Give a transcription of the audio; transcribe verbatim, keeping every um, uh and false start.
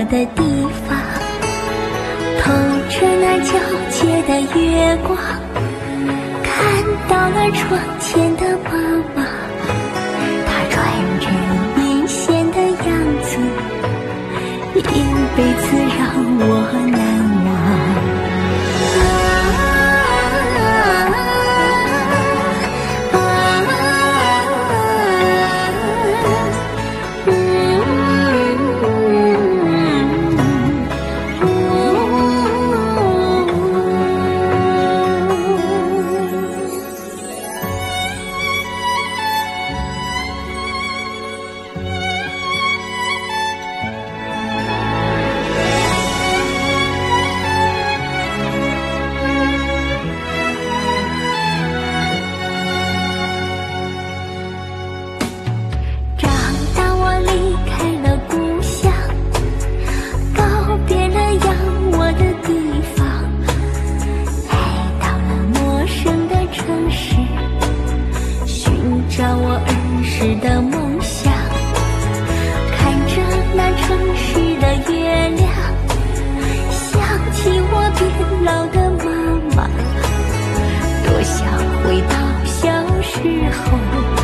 的地方，透着那皎洁的月光，看到了窗前的妈妈，她穿着银线的样子，一辈子让我难忘。的梦想，看着那城市的月亮，想起我变老的妈妈，多想回到小时候。